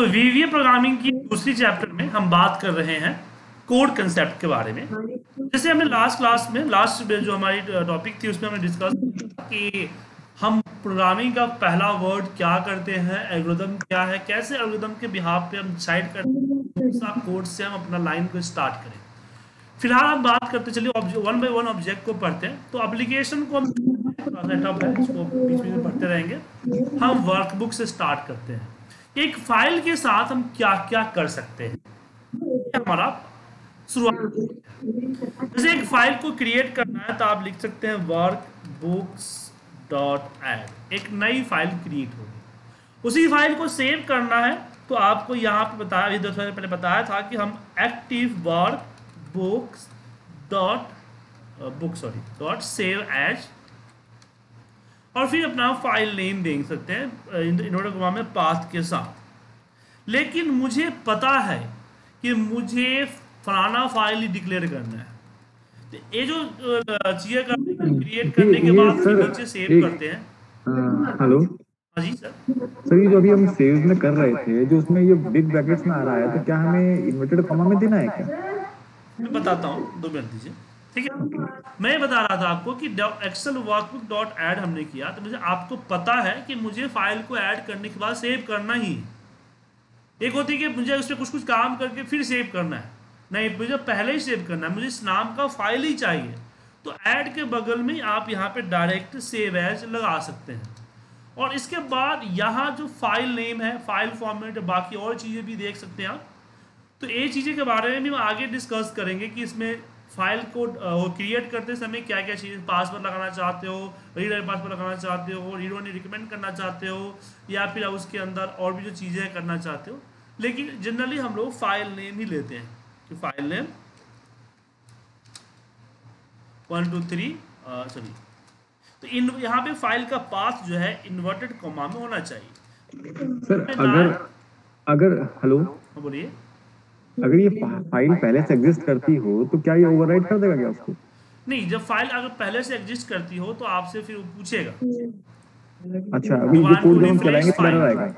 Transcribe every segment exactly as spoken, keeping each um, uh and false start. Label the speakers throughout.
Speaker 1: तो वीवीए प्रोग्रामिंग की दूसरी चैप्टर में हम बात कर रहे हैं कोड कंसेप्ट के बारे में। जैसे हमने लास्ट क्लास में लास्ट जो हमारी टॉपिक थी उसमें हमने डिस्कस किया कि हम प्रोग्रामिंग का पहला वर्ड क्या करते हैं, एल्गोरिदम क्या है, कैसे एल्गोरिदम के बिहाफ पे हम डिसाइड करते हैं कौन सा कोड से हम अपना लाइन को स्टार्ट करें। फिलहाल हम बात करते चलिए वन बाय वन ऑब्जेक्ट को पढ़ते हैं। तो एप्लीकेशन को हम सेटअप है, इसको बीच बीच में पढ़ते रहेंगे। हम वर्कबुक से स्टार्ट करते हैं। एक फाइल के साथ हम क्या क्या कर सकते हैं, ये हमारा शुरुआत। जैसे एक फाइल को क्रिएट करना है तो आप लिख सकते हैं वर्क बुक्स डॉट एड, एक नई फाइल क्रिएट होगी। उसी फाइल को सेव करना है तो आपको यहाँ पे बताया, अभी दस मिनट पहले बताया था कि हम active work books dot book sorry dot save as, और फिर अपना फाइल नेम दे सकते हैं इन्वर्टेड कॉमा में पाथ के साथ। लेकिन मुझे पता है कि मुझे फलाना फाइल ही डिक्लेयर करना है, तो ये जो चीजें करने क्रिएट करने के
Speaker 2: ये
Speaker 1: बाद फिर
Speaker 2: सर
Speaker 1: नीचे सेव
Speaker 2: एक
Speaker 1: करते हैं।
Speaker 2: हेलो
Speaker 1: हाँ जी सर।
Speaker 2: सर, ये जो अभी हम सेव्स में कर रहे थे, जो उसमें ये बिग ब्रैकेट्स में आ रहा है, तो क्या हमें इन्वर्टेड कॉमा में देना है क्या?
Speaker 1: मैं बताता हूँ, दो मिनट दीजिए। ठीक है, मैं बता रहा था आपको कि एक्सेल वर्कबुक डॉट ऐड हमने किया तो मुझे आपको पता है कि मुझे फाइल को ऐड करने के बाद सेव करना ही है। एक होती है कि मुझे उस पर कुछ कुछ काम करके फिर सेव करना है, नहीं मुझे पहले ही सेव करना है, मुझे इस नाम का फाइल ही चाहिए। तो ऐड के बगल में आप यहाँ पे डायरेक्ट सेव एज लगा सकते हैं, और इसके बाद यहाँ जो फाइल नेम है, फाइल फॉर्मेट, बाकी और चीज़ें भी देख सकते हैं आप। तो ये चीज़ें के बारे में भी हम आगे डिस्कस करेंगे कि इसमें फाइल को क्रिएट करते समय क्या क्या चीज़, पासवर्ड लगाना चाहते हो, रीड पासवर्ड लगाना चाहते हो, रीड ओनली रिकमेंड करना चाहते हो, या फिर उसके अंदर और भी जो चीज़ें करना चाहते हो। लेकिन जनरली हम लोग फाइल नेम ही लेते हैं कि file name one two three sorry. तो इन यहाँ पे फाइल का पाथ जो है इन्वर्टेड कॉमा में होना चाहिए
Speaker 2: सर अगर अगर हेलो
Speaker 1: हाँ बोलिए।
Speaker 2: अगर ये फाइल पहले से एग्जिस्ट करती हो तो क्या ये ओवरराइट कर देगा क्या उसको?
Speaker 1: नहीं, जब फाइल अगर पहले से एग्जिस्ट करती हो तो आपसे फिर वो पूछेगा।
Speaker 2: अच्छा, अभी जो कोड जब हम चलाएंगे तो एरर आएगा।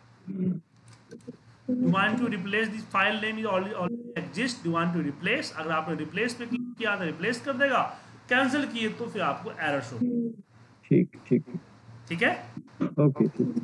Speaker 1: You want to replace this file name is already already exist, you want to replace, अगर आपने रिप्लेस पे क्लिक किया तो रिप्लेस कर देगा, कैंसिल किए तो फिर आपको एरर शो।
Speaker 2: ठीक ठीक
Speaker 1: ठीक है,
Speaker 2: ओके ठीक।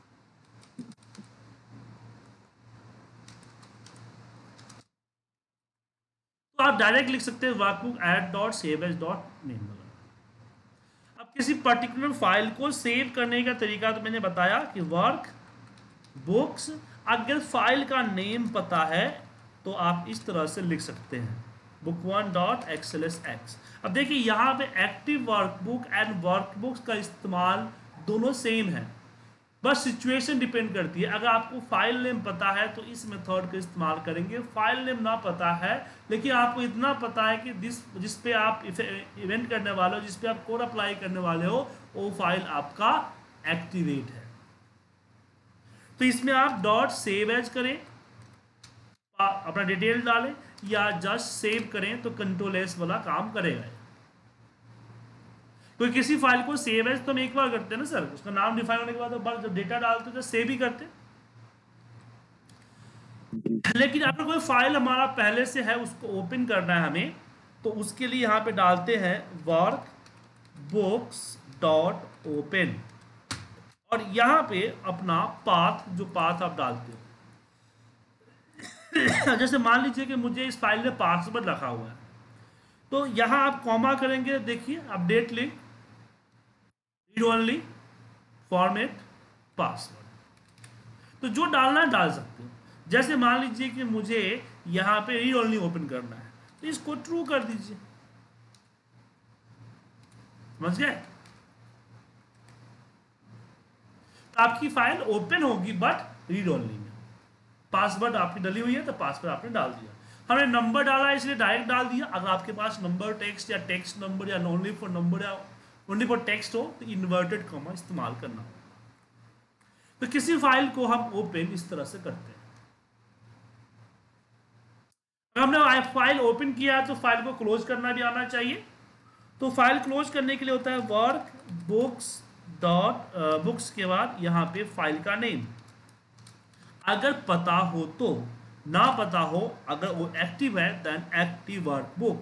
Speaker 1: तो आप डायरेक्ट लिख सकते हैं workbook add dot save as dot name. अब किसी पर्टिकुलर फाइल को सेव करने का तरीका तो मैंने बताया कि वर्क बुक्स, अगर फाइल का नेम पता है तो आप इस तरह से लिख सकते हैं book one dot XLS X. अब देखिए यहाँ पे एक्टिव वर्कबुक एंड वर्कबुक्स का इस्तेमाल दोनों सेम है, बस सिचुएशन डिपेंड करती है। अगर आपको फाइल नेम पता है तो इस मेथड का इस्तेमाल करेंगे, फाइल नेम ना पता है लेकिन आपको इतना पता है कि जिस जिस पे आप इवेंट करने वाले हो, जिस पे आप कोड अप्लाई करने वाले हो, वो फाइल आपका एक्टिवेट है, तो इसमें आप डॉट सेव एज करें, अपना डिटेल डालें, या जस्ट सेव करें तो कंट्रोल एस वाला काम करेगा। तो किसी फाइल को सेव एज तो हम एक बार करते हैं ना सर, उसका नाम डिफाइन होने के बाद बार जब डेटा डालते हैं तो सेव ही करते हैं। लेकिन अगर कोई फाइल हमारा पहले से है, उसको ओपन करना है हमें, तो उसके लिए यहाँ पे डालते हैं वर्क बुक्स डॉट ओपन, और यहाँ पे अपना पाथ, जो पाथ आप डालते हो जैसे मान लीजिए कि मुझे इस फाइल में पासवर्ड रखा हुआ है, तो यहाँ आप कॉमा करेंगे, देखिए update link read only format password, तो जो डालना है डाल सकते हो। जैसे मान लीजिए कि मुझे यहाँ पे रीड ओनली ओपन करना है तो इसको ट्रू कर दीजिए, समझ गए? तो आपकी फाइल ओपन होगी बट रीड ओनली में, पासवर्ड आपकी डली हुई है तो पासवर्ड आपने डाल दिया। हमने नंबर डाला है इसलिए डायरेक्ट डाल दिया। अगर आपके पास नंबर टेक्स्ट या टेक्स्ट नंबर या ओनली फॉर नंबर या ओनली फॉर टेक्स्ट हो तो इन्वर्टेड कॉमा इस्तेमाल करना होगा। तो किसी फाइल को हम ओपन इस तरह से करते हैं। अगर हमने फाइल ओपन किया है तो फाइल को क्लोज करना भी आना चाहिए। तो फाइल क्लोज करने के लिए होता है वर्क बुक्स डॉट बुक्स के बाद यहाँ पे फाइल का नेम। अगर पता हो तो, ना पता हो अगर वो एक्टिव है then active workbook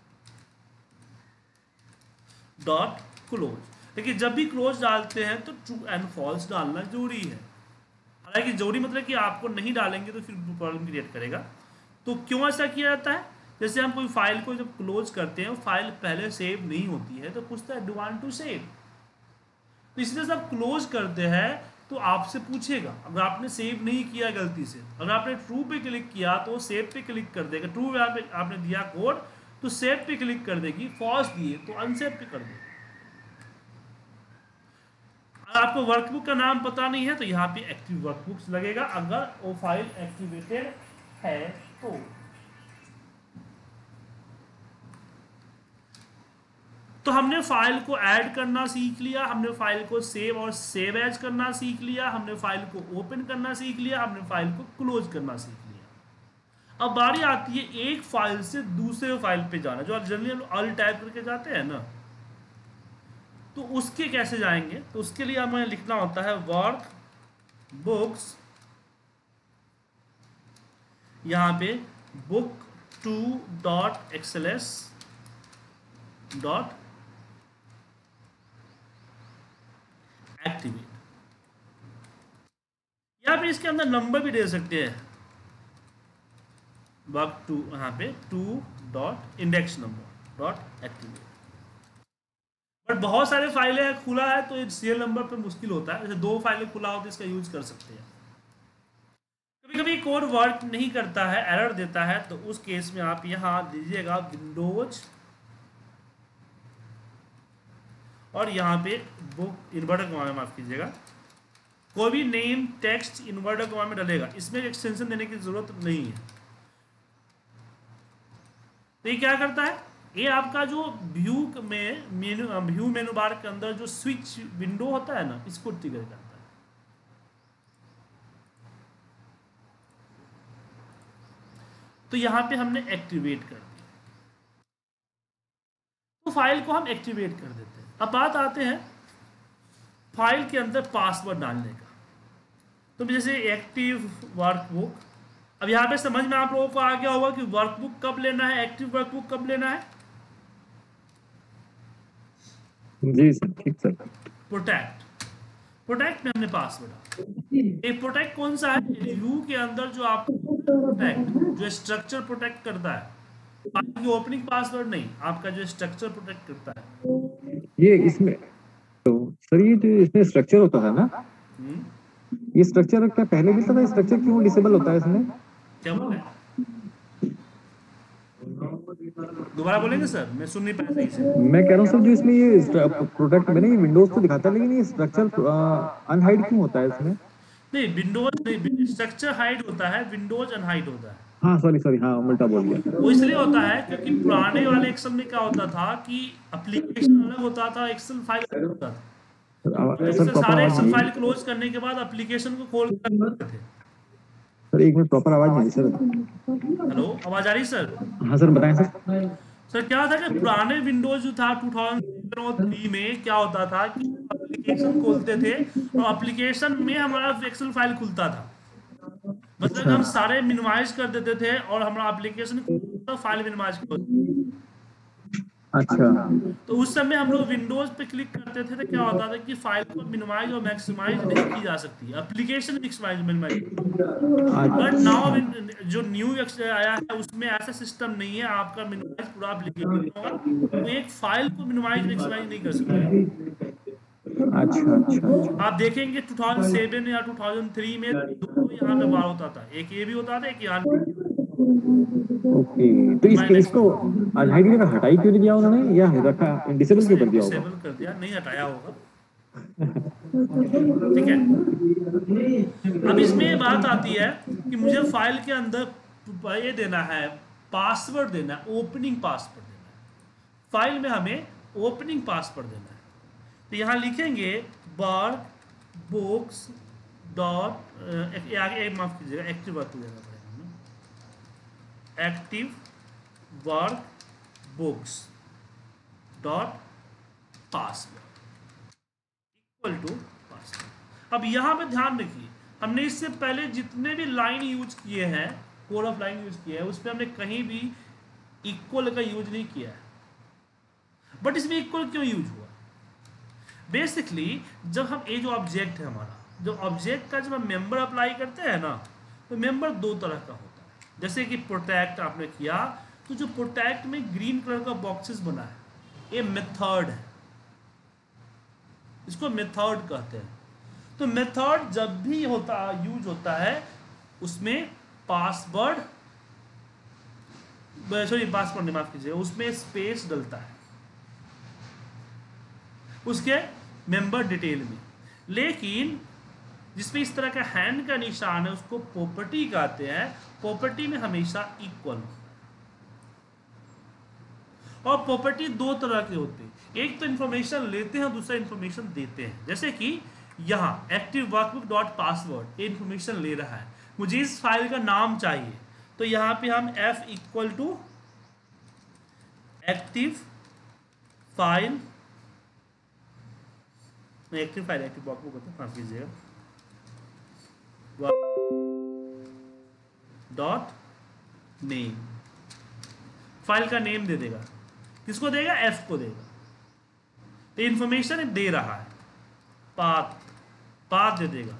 Speaker 1: dot close. लेकिन जब भी क्लोज डालते हैं तो ट्रू एंड फॉल्स डालना जरूरी है। हालांकि जरूरी मतलब कि आपको नहीं डालेंगे तो फिर प्रॉब्लम क्रिएट करेगा। तो क्यों ऐसा किया जाता है? जैसे हम कोई फाइल को जब क्लोज करते हैं, फाइल पहले सेव नहीं होती है तो पूछता है डू वांट टू सेव। तो इसलिए जब क्लोज करते हैं तो आपसे पूछेगा, अगर आपने सेव नहीं किया गलती से, अगर आपने ट्रू पे क्लिक किया तो सेव पे क्लिक कर देगा। ट्रू पे आपने दिया कोड तो सेव पे क्लिक कर देगी, फॉल्स दिए तो अनसेव पे कर देगी। अगर आपको वर्कबुक का नाम पता नहीं है तो यहाँ पे एक्टिव वर्कबुक्स लगेगा, अगर वो फाइल एक्टिवेटेड है तो। तो हमने फाइल को ऐड करना सीख लिया, हमने फाइल को सेव और सेव एज करना सीख लिया, हमने फाइल को ओपन करना सीख लिया, हमने फाइल को क्लोज करना सीख लिया। अब बारी आती है एक फाइल से दूसरे फाइल पे जाना, जो जनरली अल टाइप करके जाते हैं ना, तो उसके कैसे जाएंगे? तो उसके लिए हमें लिखना होता है वर्क बुक्स, यहाँ पे book two dot XLS dot activate. यहाँ पे इसके अंदर नंबर भी दे सकते हैं, वर्क टू, यहाँ पे two dot index number dot activate. But बहुत सारे फाइलें खुला है तो सीरियल नंबर पे मुश्किल होता है, जैसे दो फाइलें खुला हो तो इसका यूज कर सकते हैं। कभी कभी कोड वर्क नहीं करता है, एरर देता है, तो उस केस में आप यहाँ दीजिएगा विंडोज और यहाँ पे बुक इन्वर्टर कॉमा में, माफ कीजिएगा, कोई भी नेम टेक्स्ट इन्वर्टर कॉमा में डालेगा, इसमें एक्सटेंशन देने की जरूरत नहीं है। तो ये क्या करता है? ये आपका जो व्यू में मेनू व्यू मेनू बार के अंदर जो स्विच विंडो होता है ना, इसको ट्रिगर करता है। तो यहां पे हमने एक्टिवेट कर दिया, तो फाइल को हम एक्टिवेट कर देते हैं। अब बात आते हैं फाइल के अंदर पासवर्ड डालने का। तो जैसे एक्टिव वर्कबुक, अब यहाँ पे समझ में आप लोगों को आ गया होगा कि वर्कबुक कब लेना है, एक्टिव वर्कबुक कब लेना है।
Speaker 2: जी सर, ठीक सर।
Speaker 1: प्रोटेक्ट, प्रोटेक्ट में हमने पासवर्ड, एक प्रोटेक्ट कौन सा है? व्यू के अंदर जो आप प्रोटेक्ट, जो स्ट्रक्चर प्रोटेक्ट करता है, आपकी ओपनिंग पासवर्ड नहीं, आपका जो स्ट्रक्चर प्रोटेक्ट करता है।
Speaker 2: ये इसमें तो सर, ये जो इसमें स्ट्रक्चर होता है ना, ये स्ट्रक्चर रखता है, पहले भी था, स्ट्रक्चर क्यों डिसेबल होता है इसमें?
Speaker 1: क्या बोल रहे हैं? दोबारा बोलेंगे सर, मैं सुन नहीं पाया सही से।
Speaker 2: मैं कह रहा हूँ सर, जो इसमें ये प्रोडक्ट में नहीं विंडोज तो दिखाता है, लेकिन ये स्ट्रक्चर अनहाइड क्यों होता है इसमें?
Speaker 1: नहीं, विंडोज नहीं, स्ट्रक्चर हाइड होता है, विंडोज अनहाइड होता है।
Speaker 2: हाँ सॉरी सॉरी, हाँ उल्टा बोल गया।
Speaker 1: वो इसलिए होता है क्योंकि पुराने वाले एक्सेल में क्या होता था कि एप्लीकेशन अलग होता था, एक्सेल फाइल अलग होता था।
Speaker 2: सर
Speaker 1: तो सारे एक्सेल फाइल क्लोज करने के बाद एप्लीकेशन को खोल कर रखते थे।
Speaker 2: सर एक मिनट, प्रॉपर आवाज नहीं सर।
Speaker 1: हेलो, आवाज आ रही सर?
Speaker 2: हाँ सर बताएं सर।
Speaker 1: सर क्या था कि पुराने विंडोज जो था टू थाउजेंड सेवन और थ्री में क्या होता था कि एप्लीकेशन खोलते थे और एप्लीकेशन में हमारा एक्सेल फाइल खुलता था, मतलब हम सारे मिनिमाइज कर देते थे और हमारा एप्लीकेशन फाइल मिनिमाइज कर।
Speaker 2: अच्छा,
Speaker 1: तो उस समय हम लोग विंडोज पे क्लिक करते थे तो क्या होता था कि फाइल को मिनिमाइज और मैक्सिमाइज नहीं की जा सकती, application maximise minimise. But now जो न्यू आया है उसमें ऐसा सिस्टम नहीं है, आपका मिनिमाइज पूरा एप्लीकेशन होगा, तो एक फाइल को मिनिमाइज मैक्सिमाइज नहीं कर सकते।
Speaker 2: अच्छा अच्छा,
Speaker 1: आप देखेंगे टू थाउजेंड सेवन या टू थाउजेंड थ्री में दो यहाँ पे बार होता था, एक ये भी होता था, एक यहाँ।
Speaker 2: ओके, तो इस केस को अनहाइड का हटाई क्यों नहीं दिया उन्होंने, या रखा डिसेबल क्यों कर दिया होगा?
Speaker 1: डिसेबल कर दिया, नहीं हटाया होगा। ठीक है, अब इसमें बात आती है कि मुझे फाइल के अंदर ये देना है, पासवर्ड देना है, ओपनिंग पासवर्ड देना है। फाइल में हमें ओपनिंग पासवर्ड देना है, तो यहाँ लिखेंगे वर्क बुक्स डॉट, माफ कीजिएगा, एक्टिव वर्क देना पड़ेगा, active work books dot password equal to password. अब यहाँ पे ध्यान रखिए, हमने इससे पहले जितने भी लाइन यूज किए हैं, कोड ऑफ लाइन यूज किया है, उसमें हमने कहीं भी इक्वल का यूज नहीं किया है। बट इसमें इक्वल क्यों यूज हुआ? बेसिकली जब हम ये जो ऑब्जेक्ट है हमारा, जो ऑब्जेक्ट का जब हम मेंबर अप्लाई करते हैं ना, तो मेंबर दो तरह का होता है। जैसे कि प्रोटेक्ट आपने किया, तो जो प्रोटेक्ट में ग्रीन कलर का बॉक्सेस बना है, ये मेथड है, इसको मेथड कहते हैं। तो मेथड जब भी होता यूज होता है, उसमें पासवर्ड, सॉरी पासवर्ड नहीं, माफ कीजिएगा, उसमें स्पेस डलता है उसके मेंबर डिटेल में। लेकिन जिसमें इस तरह का हैंड का निशान है, उसको प्रॉपर्टी कहते हैं। प्रॉपर्टी में हमेशा इक्वल होता है। और प्रॉपर्टी दो तरह के होते हैं, एक तो इंफॉर्मेशन लेते हैं, दूसरा इंफॉर्मेशन देते हैं। जैसे कि यहाँ एक्टिव वर्कबुक डॉट पासवर्ड, ये इंफॉर्मेशन ले रहा है, मुझे इस फाइल का नाम चाहिए, तो यहाँ पे हम F equal to active file, active file active workbook होता है, माफ कीजिएगा, डॉट नेम, फाइल का नेम दे देगा। किसको देगा? एफ को देगा। तो इंफॉर्मेशन दे रहा है, पाथ पाथ दे देगा।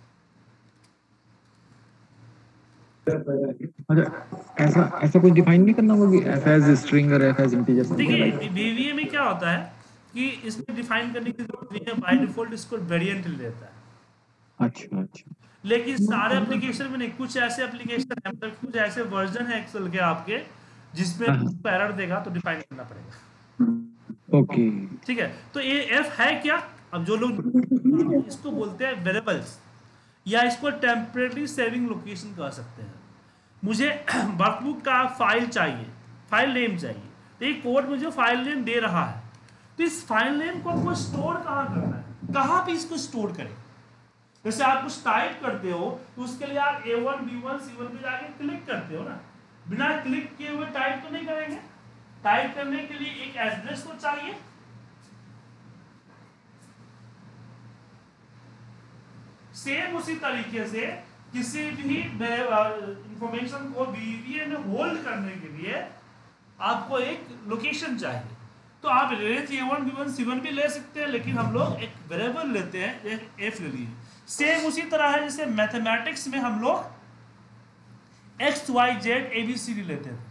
Speaker 2: अच्छा, ऐसा ऐसा कुछ डिफाइन नहीं करना होगा एफ एज स्ट्रिंग और एफ एज इंटीजर?
Speaker 1: देखिए वीवीए में क्या होता है कि इसमें डिफाइन करने की जरूरत नहीं है, बाय डिफॉल्ट इसको वेरिएंट लेता है।
Speaker 2: अच्छा अच्छा।
Speaker 1: लेकिन सारे एप्लीकेशन में नहीं, कुछ ऐसे एप्लीकेशन है, मतलब कुछ ऐसे वर्जन है एक्सेल के आपके जिसमें एरर देगा, तो डिफाइन करना पड़ेगा।
Speaker 2: ओके
Speaker 1: ठीक है, तो ये एफ है क्या? अब जो लोग इसको बोलते हैं वेरिएबल्स, या इसको टेम्परेरी सेविंग लोकेशन कह सकते हैं। मुझे वर्कबुक का फाइल चाहिए, फाइल नेम चाहिए, तो ये कोड मुझे फाइल नेम दे रहा है, तो इस फाइल नेम को आपको स्टोर कहाँ करना है, कहाँ पे इसको स्टोर करें? जैसे आप कुछ टाइप करते हो, तो उसके लिए आप A one B one C one पे जाके क्लिक करते हो ना, बिना क्लिक किए हुए टाइप तो नहीं करेंगे। टाइप करने के लिए एक एड्रेस तो चाहिए। सेम उसी तरीके से किसी भी इंफॉर्मेशन को वीवीए में होल्ड करने के लिए आपको एक लोकेशन चाहिए। तो आप range A one B one C one भी ले सकते हैं, लेकिन हम लोग एक वेरिएबल लेते हैं, एक एफ ले लिए। सेम उसी तरह है जैसे मैथमेटिक्स में हम लोग X Y Z A B C D लेते थे।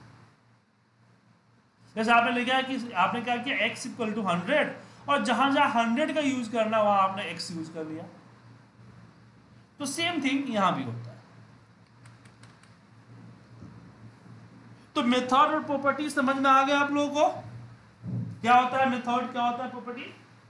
Speaker 1: जैसे आपने लिखा है कि आपने क्या किया, एक्स इक्वल टू हंड्रेड, और जहां जहां हंड्रेड का यूज करना वहां आपने एक्स यूज कर लिया। तो सेम थिंग यहां भी होता है। तो मेथड और प्रॉपर्टी समझ में आ गया आप लोगों को? क्या होता है मेथड, क्या होता है प्रॉपर्टी?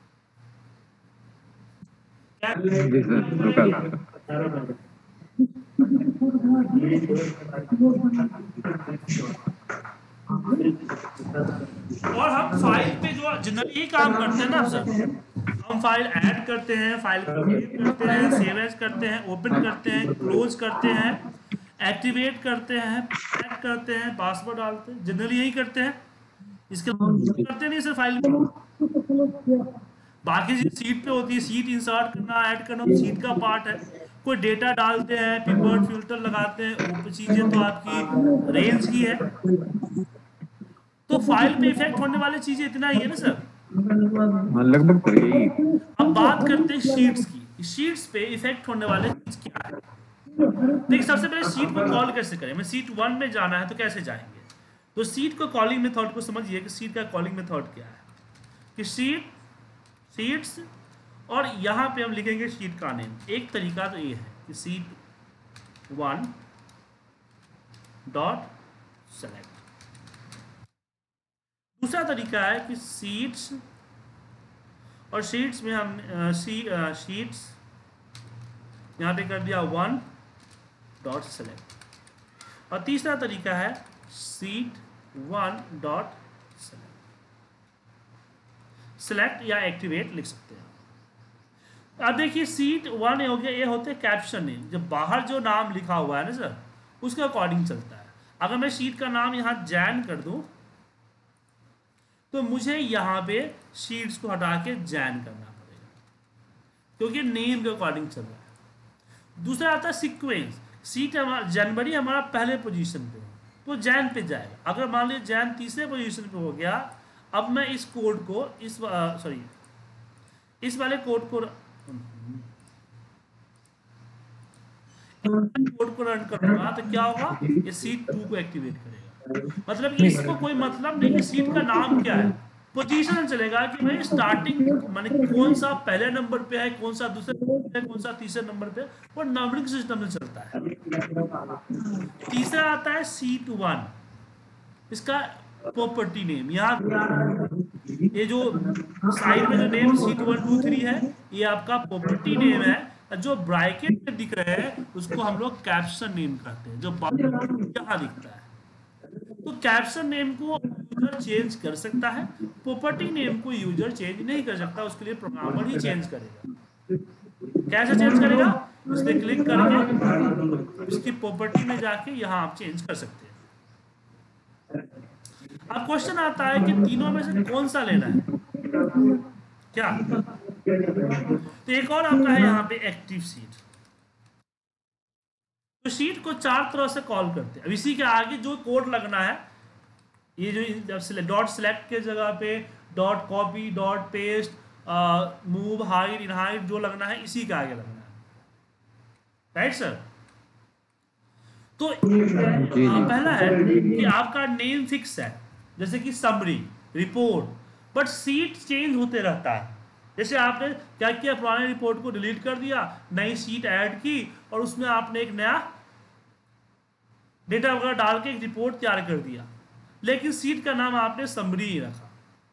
Speaker 1: और हम फाइल पे जो जनरली काम करते हैं ना सर, हम फाइल ऐड करते हैं, फाइल करते हैं, सेव एज करते हैं, ओपन करते हैं, क्लोज करते हैं, एक्टिवेट करते हैं, ऐड करते हैं, पासवर्ड डालते हैं, जनरली यही करते हैं। इसके करते नहीं सर फाइल में। बाकी चीज सीट पे होती है, सीट इंसर्ट करना, ऐड करना सीट का पार्ट है। कोई डेटा डालते हैं, पिवट फिल्टर लगाते हैं, वो चीजें तो आपकी रेंज की है। तो फाइल पे इफेक्ट होने वाली चीजें इतना ही है ना सर,
Speaker 2: लगभग।
Speaker 1: अब बात करते हैं शीट्स की। शीट्स पे इफेक्ट होने वाले चीज क्या है? देखिए सबसे पहले सीट को कॉल कैसे करें। मैं सीट वन में जाना है तो कैसे जाएंगे? तो सीट को कॉलिंग मेथड को समझिए कि सीट का कॉलिंग मेथड क्या है कि सीट सीट्स, और यहाँ पे हम लिखेंगे सीट का नेम। एक तरीका तो ये है कि सीट वन डॉट सेलेक्ट। दूसरा तरीका है कि सीट्स, और शीट्स में हम सी शीट्स यहाँ पे कर दिया वन डॉट सेलेक्ट। और तीसरा तरीका है sheet one dot select. Select या एक्टिवेट लिख सकते हैं। अब देखिए सीट वन हो गया, ये होते हैं कैप्शन नेम, जब बाहर जो नाम लिखा हुआ है ना सर उसके अकॉर्डिंग चलता है। अगर मैं शीट का नाम यहाँ जैन कर दूं तो मुझे यहाँ पे शीट्स को हटा के जैन करना पड़ेगा, क्योंकि नेम के अकॉर्डिंग चल रहा है। दूसरा आता है सीक्वेंस। सीट हमारा जनवरी हमारा पहले पोजीशन पे हो तो जैन पे जाएगा। अगर मान लीजिए जैन तीसरे पोजीशन पे हो गया, अब मैं इस कोड को इस सॉरी इस वाले कोड को कोड को रन करूंगा तो क्या होगा, ये सीट टू को एक्टिवेट करेगा। मतलब कि इसको कोई मतलब नहीं कि सीट का नाम क्या है, पोजीशन चलेगा कि भाई स्टार्टिंग माने कौन सा पहले नंबर पे है, कौन सा दूसरे नंबर पे है, कौन सा तीसरे नंबर पे है, वो नंबरिंग सिस्टम से चलता है। तीसरा आता है सीट वन, इसका प्रॉपर्टी नेम। यहाँ ये जो साइड में जो name sheet one two three है, ये आपका प्रॉपर्टी नेम है। जो ब्रैकेट में दिख रहे हैं उसको हम लोग कैप्शन नेम कहते हैं, जो यहाँ दिखता है। तो कैप्शन नेम को यूजर चेंज कर सकता है, प्रॉपर्टी नेम को यूजर चेंज नहीं कर सकता, उसके लिए प्रोग्रामर ही चेंज करेगा। कैसे चेंज करेगा, इस पर क्लिक करके इसकी प्रॉपर्टी में जाके यहाँ आप चेंज कर सकते हैं। अब क्वेश्चन आता है कि तीनों में से कौन सा लेना है क्या। तो एक और आपका है यहाँ पे एक्टिव सीट। तो सीट को चार तरह से कॉल करते हैं। अब इसी के आगे जो कोड लगना है, ये जो डॉट सेलेक्ट के जगह पे dot copy dot paste move hide unhide जो लगना है, इसी के आगे लगना है। Right sir. तो आ, पहला है कि आपका नेम फिक्स है, जैसे कि summary, report, but sheet change होते रहता है। जैसे आपने क्या किया, पुराने रिपोर्ट को डिलीट कर दिया, नई सीट ऐड की और उसमें आपने एक नया डेटा वगैरह डाल के एक रिपोर्ट तैयार कर दिया, लेकिन सीट का नाम आपने समरी ही रखा।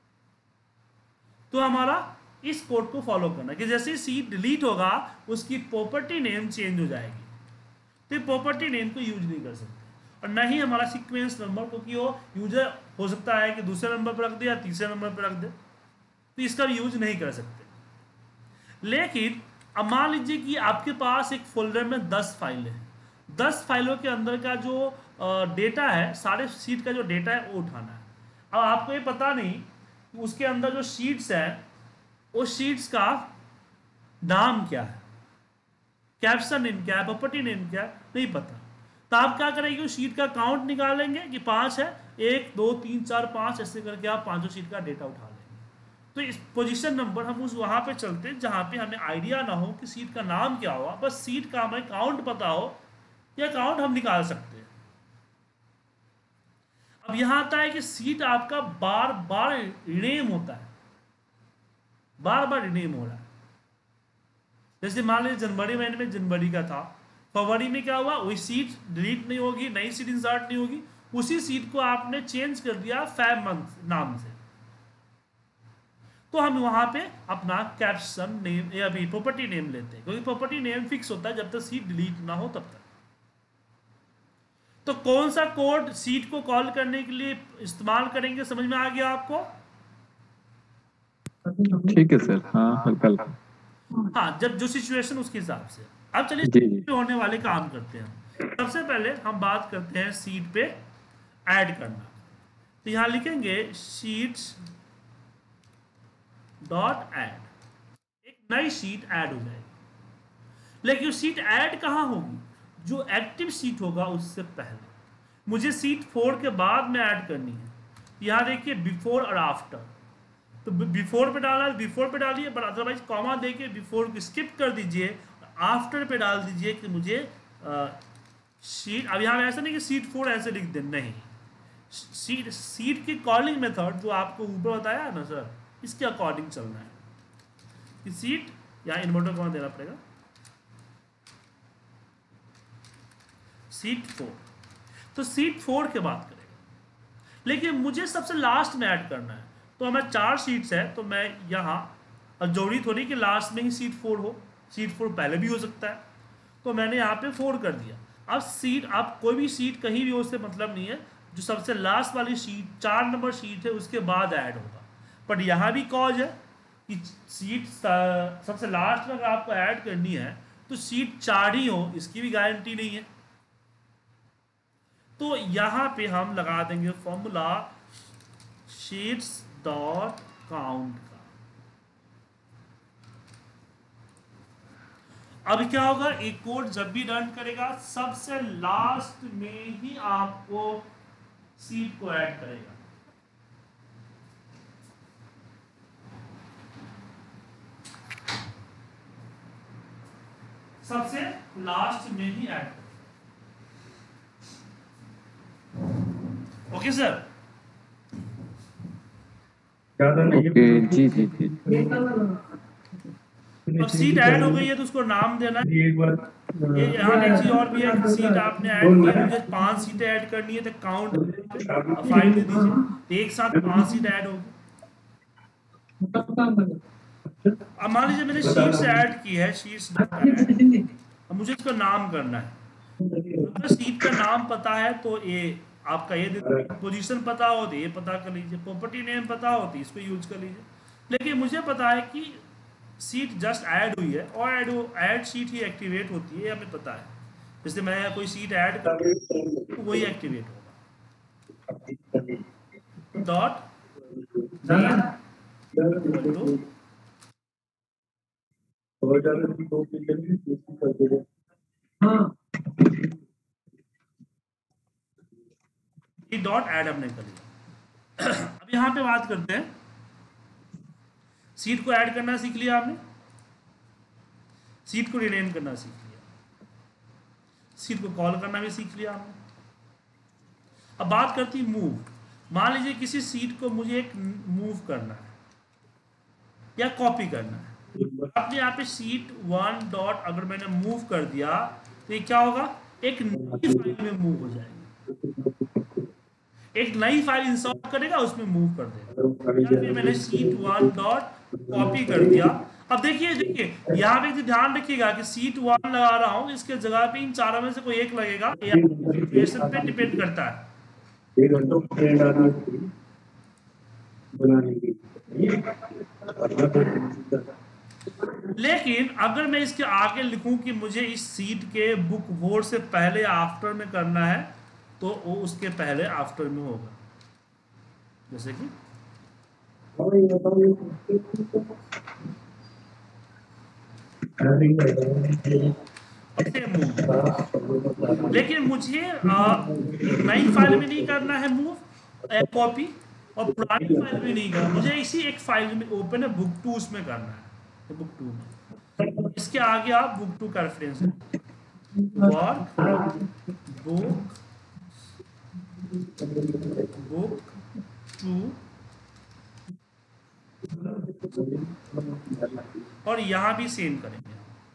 Speaker 1: तो हमारा इस कोड को फॉलो करना कि जैसे सीट डिलीट होगा उसकी प्रॉपर्टी नेम चेंज हो जाएगी। तो प्रॉपर्टी नेम को यूज नहीं कर सकते, और न ही हमारा सीक्वेंस नंबर, क्योंकि वो यूजर हो सकता है कि दूसरे नंबर पर रख दे या तीसरे नंबर पर रख दे, तो इसका भी यूज नहीं कर सकते। लेकिन अब मान लीजिए कि आपके पास एक फोल्डर में दस फाइलें हैं, दस फाइलों के अंदर का जो डेटा है, सारे सीट का जो डेटा है वो उठाना है। अब आपको ये पता नहीं कि उसके अंदर जो शीट्स है वो शीट्स का नाम क्या है, कैप्शन नेम क्या है, प्रॉपर्टी नेम क्या है, नहीं पता। तो आप क्या करेंगे, उस शीट का काउंट निकालेंगे कि पांच है, एक दो तीन चार पांच, ऐसे करके आप पांचों शीट का डेटा उठा लेंगे। तो इस पोजीशन नंबर हम उस वहां पे चलते हैं जहां पे हमें आइडिया ना हो कि सीट का नाम क्या हुआ, बस सीट का हमें काउंट पता हो, या काउंट हम निकाल सकते हैं। अब यहां आता है कि सीट आपका बार बार रिनेम होता है, बार बार रिनेम हो रहा है। जैसे मान लीजिए जनवरी महीने में जनवरी का था, फरवरी में क्या हुआ, वही सीट डिलीट नहीं होगी, नई सीट इंसर्ट नहीं होगी, उसी सीट को आपने चेंज कर दिया फैब मंथ नाम से। तो हम वहां पे अपना कैप्शन नेम या भी प्रॉपर्टी नेम लेते हैं, क्योंकि प्रॉपर्टी नेम फिक्स होता है जब तक सीट डिलीट ना हो तब तक। तो कौन सा कोड सीट को कॉल करने के लिए इस्तेमाल करेंगे, समझ में आ गया आपको।
Speaker 2: ठीक है सर, हाँ हल्का।
Speaker 1: हाँ, जब जो सिचुएशन उसके हिसाब से। अब
Speaker 2: जी
Speaker 1: चलिए
Speaker 2: जी
Speaker 1: होने वाले काम करते हैं। सबसे पहले हम बात करते हैं सीट पे ऐड करना। तो यहां लिखेंगे शीट्स डॉट ऐड, एक नई शीट ऐड हो जाएगी। लेकिन सीट ऐड कहां होगी, जो एक्टिव सीट होगा उससे पहले। मुझे सीट फोर के बाद में ऐड करनी है। यहां देखिए बिफोर और आफ्टर, तो बिफोर पे डाला बिफोर पे डालिए, बट अदरवाइज कॉमा देके बिफोर को स्किप कर दीजिए, आफ्टर पे डाल दीजिए कि मुझे आ, सीट। अब यहाँ ऐसा नहीं कि सीट फोर ऐसे लिख दे, नहीं, सीट सीट की कॉलिंग मेथड जो आपको ऊपर बताया है ना सर, इसके अकॉर्डिंग चलना है कि सीट, यहाँ इन्वर्टर कॉमा देना पड़ेगा, सीट फोर। तो सीट फोर के बाद करेगा, लेकिन मुझे सबसे लास्ट में ऐड करना है। तो हमें चार सीट्स है, तो मैं यहाँ, और जरूरी थोड़ी कि लास्ट में ही सीट फोर हो, सीट फोर पहले भी हो सकता है, तो मैंने यहाँ पे फोर कर दिया। अब सीट, आप कोई भी सीट कहीं भी हो उससे मतलब नहीं है, जो सबसे लास्ट वाली सीट चार नंबर सीट है उसके बाद ऐड होगा। बट यहाँ भी कॉज है कि सीट सबसे लास्ट में अगर आपको ऐड करनी है तो सीट चार ही हो, इसकी भी गारंटी नहीं है। तो यहाँ पे हम लगा देंगे फॉर्मूला शीट्स डॉट काउंट का। अब क्या होगा, एक कोड जब भी रन करेगा सबसे लास्ट में ही आपको सीट को ऐड करेगा। सबसे लास्ट में ही ऐड करेगा। ओके सर,
Speaker 2: ओके जी जी जी।
Speaker 1: अब सीट ऐड हो गई है तो उसको नाम देना है। ये यहाँ एक चीज और भी है कि सीट आपने ऐड की है, मुझे पांच सीटें ऐड करनी है तो काउंट फाइव दे दीजिए, तो एक साथ पांच सीट ऐड होगी। अब मान लीजिए मैंने शीट्स ऐड की है, शीट्स डॉट ऐड, अब मुझे इसका नाम करना है। अगर सीट का नाम पता है तो ये आपका ये पोजीशन पता हो तो ये पता कर लीजिए, प्रॉपर्टी नेम पता हो तो इसको यूज कर लीजिए। लेकिन मुझे पता है कि सीट जस्ट ऐड हुई है और ऐड ऐड सीट ही एक्टिवेट होती है, हमें पता है। जैसे मैं कोई सीट ऐड कर तो वही एक्टिवेट होगा। डॉट डॉट ऐड हमने कर लिया। अब यहां पे बात करते हैं, सीट को ऐड करना सीख लिया आपने, सीट को रिनेम करना सीख लिया, सीट को कॉल करना भी सीख लिया आपने। अब बात करती मूव। मान लीजिए किसी सीट को मुझे एक मूव करना है या कॉपी करना है, आपने यहाँ पे सीट वन डॉट अगर मैंने मूव कर दिया तो ये क्या होगा, एक नई फाइल में मूव हो जाएगी, एक नई फाइल इंस्टॉल करेगा उसमें मूव कर देगा। या फिर मैंने सीट वन डॉट कॉपी कर दिया। अब देखिए देखिए यहाँ पे ध्यान रखिएगा कि सीट वन लगा रहा हूँ, इसके जगह पे इन चारों में से कोई एक लगेगा, सिचुएशन पे डिपेंड करता है। लेकिन अगर मैं इसके आगे लिखूं कि मुझे इस सीट के बुक बोर्ड से पहले आफ्टर में करना है तो वो उसके पहले आफ्टर में होगा। जैसे कि मूव, लेकिन मुझे नई फाइल में नहीं करना है मूव कॉपी, और पुरानी फाइल में नहीं करना, मुझे इसी एक फाइल में ओपन है बुक टू, उसमें करना है। तो बुक टू में इसके आगे आप बुक टू का reference work book book two, और यहां भी सेम करेंगे।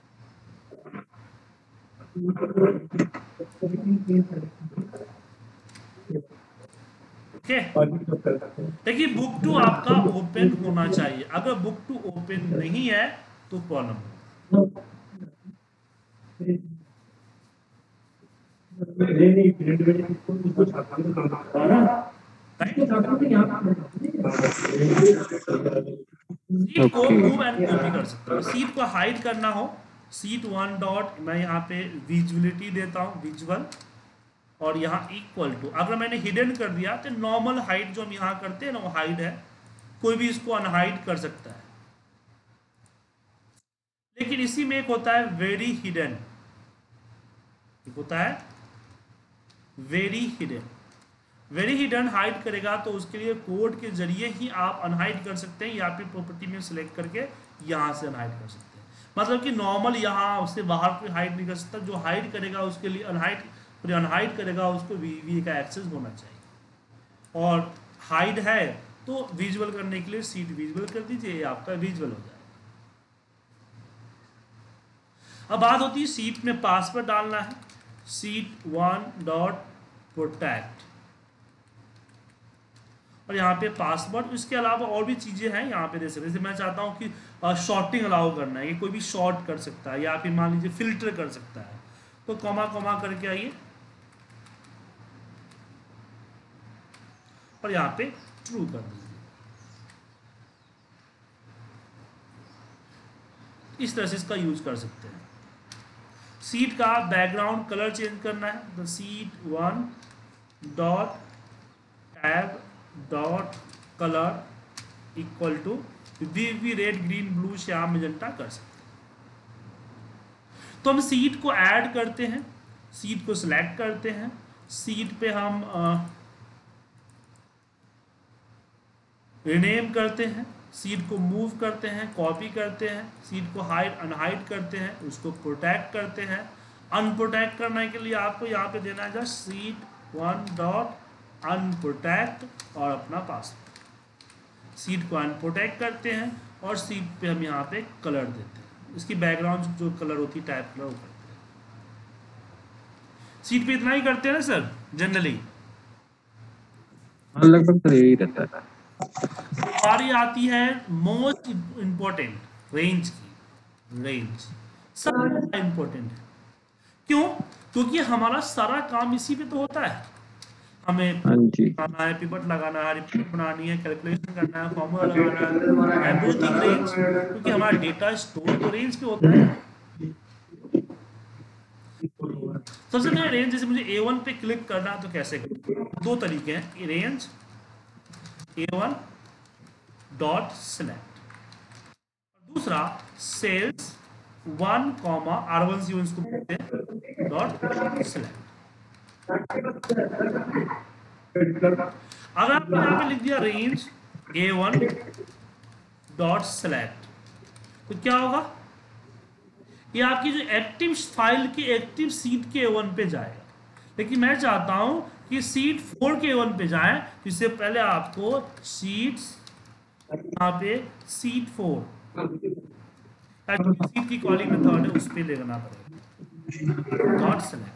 Speaker 1: देखिए बुक टू आपका ओपन होना चाहिए, अगर बुक टू ओपन नहीं है तो प्रॉब्लम होगा। सीट को मूव एंड कॉपी कर सकते हो। सीट को हाइड करना हो, सीट वन डॉट मैं यहाँ पे विजुअलिटी देता हूँ, विजुअल, और यहाँ इक्वल टू, अगर मैंने हिडन कर दिया तो नॉर्मल हाइड जो हम यहाँ करते हैं ना वो हाइड है, कोई भी इसको अनहाइड कर सकता है। लेकिन इसी में एक होता है वेरी हिडन, एक होता है very hidden. Very hidden hide करेगा तो उसके लिए कोड के जरिए ही आप अनहाइड कर सकते हैं, या फिर प्रॉपर्टी में सिलेक्ट करके यहाँ से अनहाइड कर सकते हैं। मतलब कि नॉर्मल यहाँ उससे बाहर कोई हाइड नहीं कर सकता, जो हाइड करेगा उसके लिए अनहाइड, अनहाइड करेगा उसको वीवी का एक्सेस होना चाहिए। और हाइड है तो विजुअल करने के लिए सीट विजुअल कर दीजिए, आपका विजुअल हो जाएगा। अब बात होती है सीट में पासवर्ड डालना है, सीट वन डॉट प्रोटेक्ट, और यहाँ पे पासवर्ड, इसके अलावा और भी चीज़ें हैं यहाँ पे दे सकते। जैसे मैं चाहता हूँ कि शॉर्टिंग अलाउ करना है कि कोई भी शॉर्ट कर सकता है, या फिर मान लीजिए फिल्टर कर सकता है, तो कॉमा कॉमा करके आइए और यहाँ पे ट्रू कर दीजिए। इस तरह से इसका यूज कर सकते हैं। सीट का बैकग्राउंड कलर चेंज करना है, the sheet one dot tab dot colour equal to V V red green blue cyan magenta कर सकते हैं। तो हम सीट को ऐड करते हैं, सीट को सिलेक्ट करते हैं, सीट पे हम रिनेम करते हैं, सीट को मूव करते हैं, कॉपी करते हैं, सीट को हाइड अनहाइड करते हैं, उसको प्रोटेक्ट करते हैं। अनप्रोटेक्ट करने के लिए आपको यहाँ पे देना है सीट वन डॉट अनप्रोटेक्ट और अपना पासवर्ड। सीट को अनप्रोटेक्ट करते हैं और सीट पे हम यहाँ पे कलर देते हैं, इसकी बैकग्राउंड जो कलर होती है टाइप कलर वो करते हैं। सीट पे इतना ही करते हैं ना सर जनरली?
Speaker 2: लगभग तो यही रहता है।
Speaker 1: हमारी आती है मोस्ट इंपॉर्टेंट रेंज की। रेंज सबसे इंपॉर्टेंट है, क्यों? क्योंकि हमारा सारा काम इसी पे तो होता है। हमें बनाना है, पिवट लगाना है, रिपोर्ट बनानी है, कैलकुलेशन करना है, फॉर्मूला लगाना है, एवरीथिंग रेंज, क्योंकि हमारा डेटा स्टोर तो रेंज पे होता है। सबसे पहले रेंज, जैसे मुझे ए वन पे क्लिक करना है तो कैसे करूं? दो तरीके हैं, range A one dot select, दूसरा cells one comma R one C one इसको बोलते हैं डॉट सिलेक्ट। अगर आपने यहाँ पे लिख दिया range A one dot select तो क्या होगा? ये आपकी जो एक्टिव फाइल की एक्टिव सीट के ए वन पे जाएगा, लेकिन मैं चाहता हूं कि सीट फोर के ए वन पे जाए, तो इससे पहले आपको सीट्स यहाँ पे सीट फोर सीट की कॉलिंग मेथड है उस पर लेना पड़ेगा डॉट सिलेक्ट।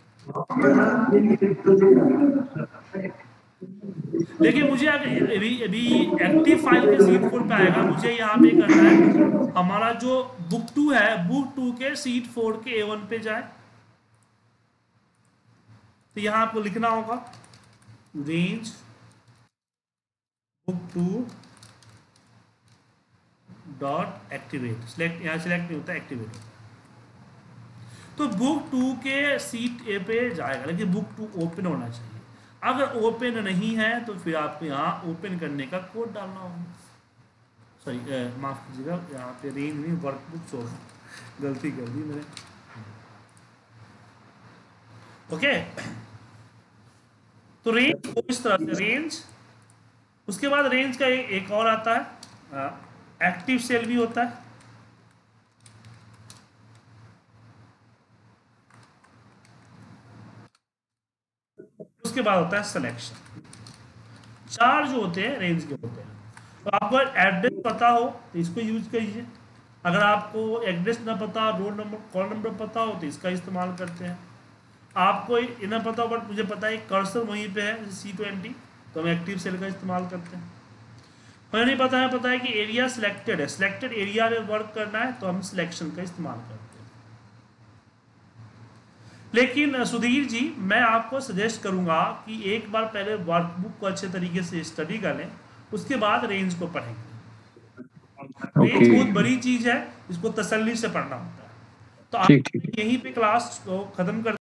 Speaker 1: लेकिन मुझे अभी अभी एक्टिव फाइल के सीट फोर पे आएगा, मुझे यहाँ पे करना है हमारा जो बुक टू है, बुक टू के सीट फोर के ए वन पे जाए। तो यहाँ आपको लिखना होगा range book two dot activate. Select यहाँ सिलेक्ट नहीं होता, एक्टिवेट होता है। तो बुक टू के सीट ए पे जाएगा, लेकिन बुक टू ओपन होना चाहिए। अगर ओपन नहीं है तो फिर आपको यहाँ ओपन करने का कोड डालना होगा। सॉरी माफ कीजिएगा, यहाँ पे रेंज नहीं वर्कबुक सो गलती कर दी मैंने। ओके, तो रेंज को इस तरह से रेंज, उसके बाद रेंज का एक और आता है एक्टिव सेल भी होता है। उसके बाद होता है सिलेक्शन। चार जो होते हैं रेंज के होते हैं। तो आपको एड्रेस पता हो तो इसको यूज कीजिए, अगर आपको एड्रेस ना पता, रोल नंबर कॉल नंबर पता हो तो इसका इस्तेमाल करते हैं। आपको इतना पता हो बट मुझे पता है कर्सर वहीं पे है सी ट्वेंटी, तो हम एक्टिव सेल का इस्तेमाल करते हैं। हमें नहीं पता है पता है कि एरिया सिलेक्टेड है, सिलेक्टेड एरिया में वर्क करना है तो हम सिलेक्शन का इस्तेमाल करते हैं। लेकिन सुधीर जी, मैं आपको सजेस्ट करूंगा कि एक बार पहले वर्कबुक को अच्छे तरीके से स्टडी कर लें, उसके बाद रेंज को पढ़ेंगे। रेंज बहुत बड़ी चीज है, इसको तसल्ली से पढ़ना होता है। तो आप यहीं पे क्लास को खत्म कर